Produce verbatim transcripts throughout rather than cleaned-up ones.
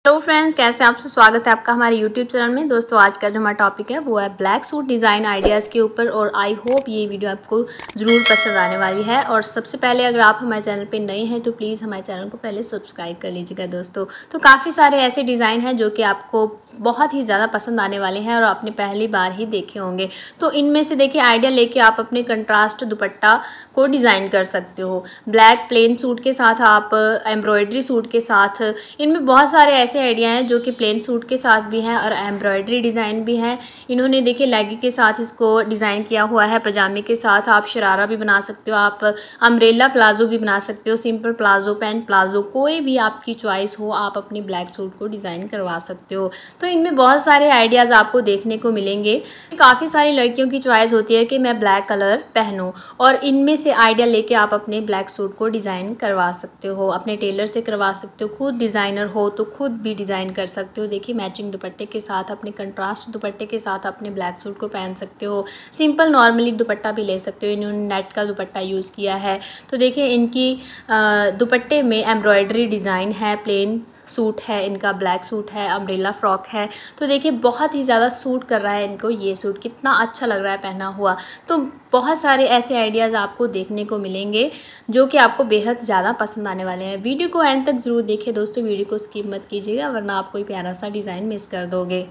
Hello friends, कैसे आपसे स्वागत है आपका हमारे यूट्यूब चैनल में। दोस्तों, आज का जो हमारा टॉपिक है वो है ब्लैक सूट डिज़ाइन आइडियाज़ के ऊपर और आई होप ये वीडियो आपको ज़रूर पसंद आने वाली है। और सबसे पहले अगर आप हमारे चैनल पे नए हैं तो प्लीज़ हमारे चैनल को पहले सब्सक्राइब कर लीजिएगा। दोस्तों, तो काफ़ी सारे ऐसे डिज़ाइन हैं जो कि आपको बहुत ही ज़्यादा पसंद आने वाले हैं और आपने पहली बार ही देखे होंगे। तो इनमें से देखिए आइडिया लेके आप अपने कंट्रास्ट दुपट्टा को डिज़ाइन कर सकते हो। ब्लैक प्लेन सूट के साथ आप एम्ब्रॉयडरी सूट के साथ, इनमें बहुत सारे ऐसे आइडिया हैं जो कि प्लेन सूट के साथ भी हैं और एम्ब्रॉयडरी डिज़ाइन भी हैं। इन्होंने देखिए लेगी के साथ इसको डिज़ाइन किया हुआ है, पजामे के साथ आप शरारा भी बना सकते हो, आप अम्ब्रेला प्लाजो भी बना सकते हो, सिंपल प्लाजो, पैंट प्लाजो, कोई भी आपकी चॉइस हो आप अपनी ब्लैक सूट को डिज़ाइन करवा सकते हो। तो इनमें बहुत सारे आइडियाज़ आपको देखने को मिलेंगे। काफ़ी सारी लड़कियों की चॉइस होती है कि मैं ब्लैक कलर पहनूं और इनमें से आइडिया लेके आप अपने ब्लैक सूट को डिज़ाइन करवा सकते हो, अपने टेलर से करवा सकते हो। खुद डिज़ाइनर हो तो खुद भी डिज़ाइन कर सकते हो। देखिए मैचिंग दुपट्टे के साथ, अपने कंट्रास्ट दुपट्टे के साथ अपने ब्लैक सूट को पहन सकते हो। सिंपल नॉर्मली दुपट्टा भी ले सकते हो। इन्होंने नेट का दुपट्टा यूज़ किया है। तो देखिए इनकी दुपट्टे में एम्ब्रॉयडरी डिज़ाइन है, प्लेन सूट है, इनका ब्लैक सूट है, अम्ब्रेला फ्रॉक है। तो देखिए बहुत ही ज़्यादा सूट कर रहा है इनको ये सूट, कितना अच्छा लग रहा है पहना हुआ। तो बहुत सारे ऐसे आइडियाज़ आपको देखने को मिलेंगे जो कि आपको बेहद ज़्यादा पसंद आने वाले हैं। वीडियो को एंड तक ज़रूर देखिए दोस्तों, वीडियो को स्किप मत कीजिएगा वरना आप कोई प्यारा सा डिज़ाइन मिस कर दोगे।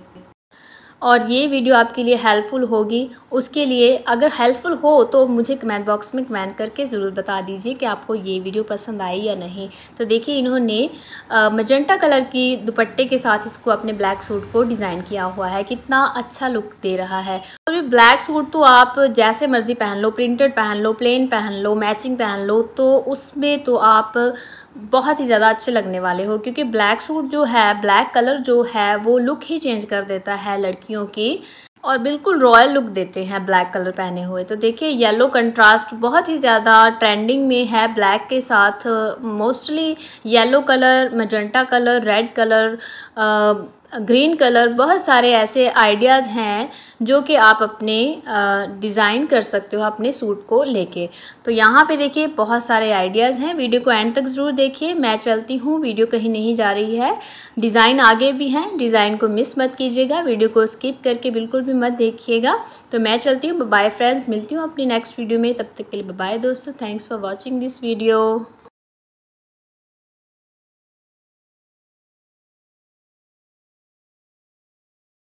और ये वीडियो आपके लिए हेल्पफुल होगी, उसके लिए अगर हेल्पफुल हो तो मुझे कमेंट बॉक्स में कमेंट करके ज़रूर बता दीजिए कि आपको ये वीडियो पसंद आई या नहीं। तो देखिए इन्होंने मजेंटा कलर की दुपट्टे के साथ इसको अपने ब्लैक सूट को डिज़ाइन किया हुआ है, कितना अच्छा लुक दे रहा है। और ये ब्लैक सूट तो आप जैसे मर्ज़ी पहन लो, प्रिंटेड पहन लो, प्लेन पहन लो, मैचिंग पहन लो, तो उसमें तो आप बहुत ही ज़्यादा अच्छे लगने वाले हो। क्योंकि ब्लैक सूट जो है, ब्लैक कलर जो है वो लुक ही चेंज कर देता है लड़कियों की और बिल्कुल रॉयल लुक देते हैं ब्लैक कलर पहने हुए। तो देखिए येलो कंट्रास्ट बहुत ही ज़्यादा ट्रेंडिंग में है ब्लैक के साथ। Mostly yellow colour, magenta colour, red colour, green colour, बहुत सारे ऐसे आइडियाज़ हैं जो कि आप अपने डिज़ाइन कर सकते हो अपने सूट को लेके। तो यहाँ पे देखिए बहुत सारे आइडियाज़ हैं, वीडियो को एंड तक ज़रूर देखिए। मैं चलती हूँ, वीडियो कहीं नहीं जा रही है, डिज़ाइन आगे भी हैं, डिज़ाइन को मिस मत कीजिएगा, वीडियो को स्किप करके बिल्कुल भी मत देखिएगा। तो मैं चलती हूँ, बाय फ्रेंड्स, मिलती हूँ अपनी नेक्स्ट वीडियो में। तब तक के लिए बाय दोस्तों, thanks for watching this video.